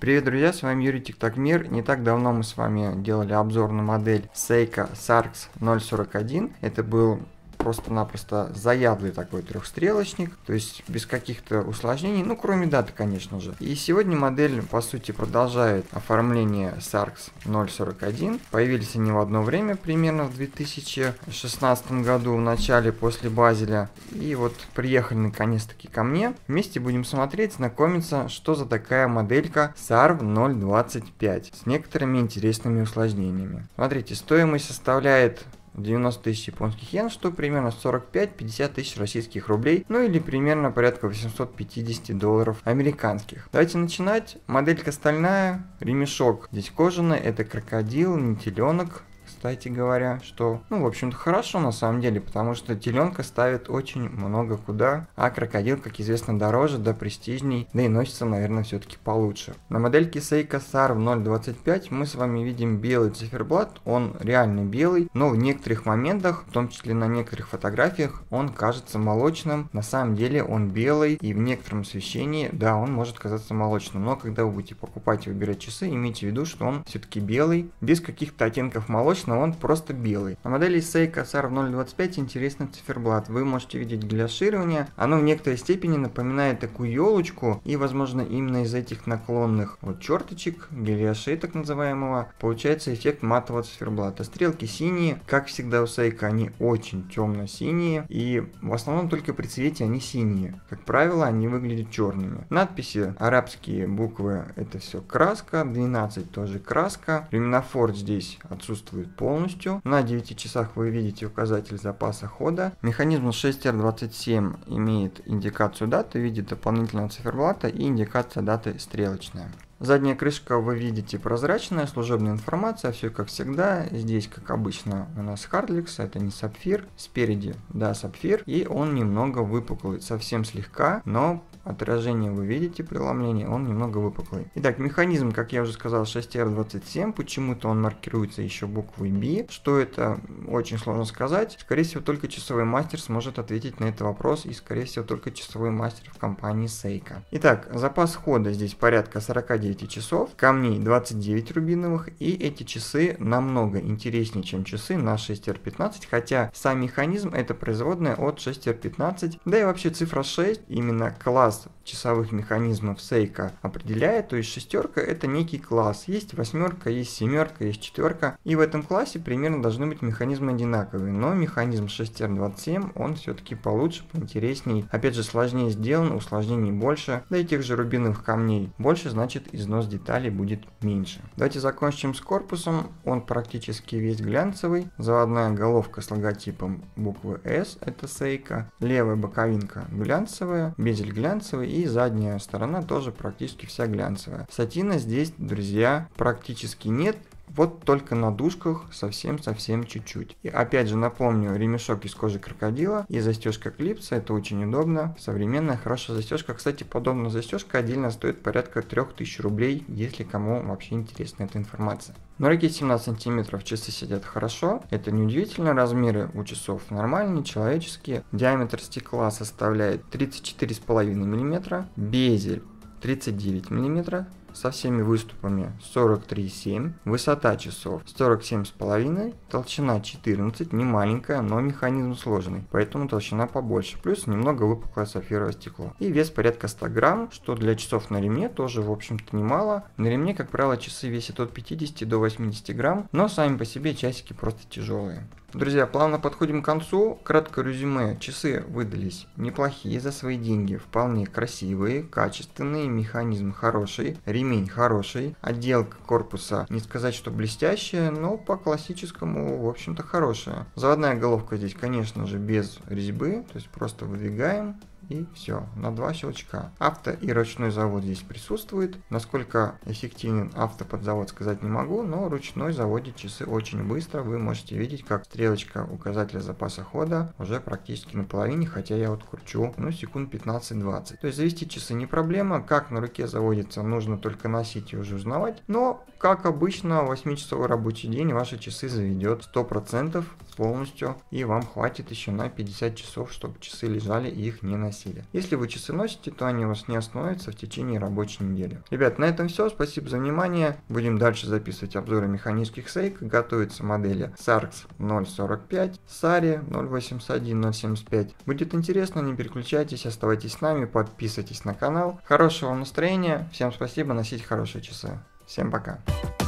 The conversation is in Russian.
Привет, друзья, с вами Юрий Тиктокмир. Не так давно мы с вами делали обзор на модель Seiko Sarx 041. Это был просто-напросто заядлый такой трехстрелочник, то есть без каких-то усложнений, ну кроме даты, конечно же. И сегодня модель по сути продолжает оформление Sarx 041. Появились они в одно время, примерно в 2016 году, в начале, после Базеля. И вот приехали наконец-таки ко мне. Вместе будем смотреть, знакомиться, что за такая моделька SARV 025 с некоторыми интересными усложнениями. Смотрите, стоимость составляет 90 тысяч японских йен, что примерно 45-50 тысяч российских рублей, ну или примерно порядка 850 долларов американских. Давайте начинать. Моделька стальная, ремешок здесь кожаный, это крокодил, не теленок. Кстати говоря, что, в общем-то, хорошо на самом деле, потому что теленка ставит очень много куда, а крокодил, как известно, дороже, да престижней, да и носится, наверное, все-таки получше. На модельке Seiko SARV 025 мы с вами видим белый циферблат, он реально белый, но в некоторых моментах, в том числе на некоторых фотографиях, он кажется молочным, на самом деле он белый, и в некотором освещении, да, он может казаться молочным, но когда вы будете покупать и выбирать часы, имейте в виду, что он все-таки белый, без каких-то оттенков молочного, он просто белый. На модели Seiko SARV 025 интересный циферблат. Вы можете видеть гляширование. Оно в некоторой степени напоминает такую елочку. И, возможно, именно из этих наклонных черточек, гелиошей так называемого, получается эффект матового циферблата. Стрелки синие. Как всегда у Seiko они очень темно-синие. И в основном только при цвете они синие. Как правило, они выглядят черными. Надписи, арабские буквы, это все краска. 12 тоже краска. Люминофор здесь отсутствует полностью. На 9 часах вы видите указатель запаса хода. Механизм 6R27 имеет индикацию даты в виде дополнительного циферблата и индикация даты стрелочная. Задняя крышка вы видите прозрачная, служебная информация, все как всегда. Здесь, как обычно, у нас Hardlex, это не сапфир. Спереди, да, сапфир, и он немного выпуклый, совсем слегка, но отражение вы видите, преломление, он немного выпуклый. Итак, механизм, как я уже сказал, 6R27, почему-то он маркируется еще буквой B. Что это, очень сложно сказать. Скорее всего, только часовой мастер сможет ответить на этот вопрос, и, скорее всего, только часовой мастер в компании Seiko. Итак, запас хода здесь порядка 49 часов, камней 29 рубиновых, и эти часы намного интереснее, чем часы на 6R15, хотя сам механизм это производная от 6R15, да и вообще цифра 6, именно класс часовых механизмов Seiko определяет, то есть шестерка это некий класс, есть восьмерка, есть семерка, есть четверка, и в этом классе примерно должны быть механизмы одинаковые, но механизм 6R27 он все-таки получше, поинтересней, опять же сложнее сделан, усложнений больше, да и тех же рубиновых камней больше, значит износ деталей будет меньше. Давайте закончим с корпусом, он практически весь глянцевый, заводная головка с логотипом буквы S, это Seiko, левая боковинка глянцевая, безель глянцевый, и задняя сторона тоже практически вся глянцевая. Сатина здесь, друзья, практически нет. Вот только на дужках совсем чуть-чуть. И опять же напомню, ремешок из кожи крокодила и застежка клипса, это очень удобно. Современная хорошая застежка. Кстати, подобная застежка отдельно стоит порядка 3000 рублей, если кому вообще интересна эта информация. На руке 17 сантиметров часы сидят хорошо. Это неудивительно, размеры у часов нормальные, человеческие. Диаметр стекла составляет 34,5 мм, безель 39 мм. Со всеми выступами 43,7, высота часов 47,5, толщина 14, не маленькая, но механизм сложный, поэтому толщина побольше, плюс немного выпуклое сапфировое стекло. И вес порядка 100 грамм, что для часов на ремне тоже в общем-то немало. На ремне, как правило, часы весят от 50 до 80 грамм, но сами по себе часики просто тяжелые. Друзья, плавно подходим к концу. Краткое резюме. Часы выдались неплохие за свои деньги, вполне красивые, качественные, механизм хороший, ремень хороший, отделка корпуса не сказать, что блестящая, но по классическому, в общем-то, хорошая. Заводная головка здесь, конечно же, без резьбы, то есть просто выдвигаем. И все, на 2 щелчка. Авто и ручной завод здесь присутствует. Насколько эффективен автоподзавод сказать не могу, но ручной заводит часы очень быстро. Вы можете видеть, как стрелочка указателя запаса хода уже практически на половине, хотя я вот кручу, секунд 15-20. То есть завести часы не проблема. Как на руке заводится, нужно только носить и уже узнавать. Но, как обычно, 8-часовой рабочий день ваши часы заведет 100% полностью. И вам хватит еще на 50 часов, чтобы часы лежали и их не носили. носили. Если вы часы носите, то они у вас не остановятся в течение рабочей недели. Ребят, на этом все. Спасибо за внимание. Будем дальше записывать обзоры механических Seiko. Готовятся модели Sarx 0.45, Sari 0.81, 0.75. Будет интересно, не переключайтесь, оставайтесь с нами, подписывайтесь на канал. Хорошего вам настроения. Всем спасибо, носите хорошие часы. Всем пока.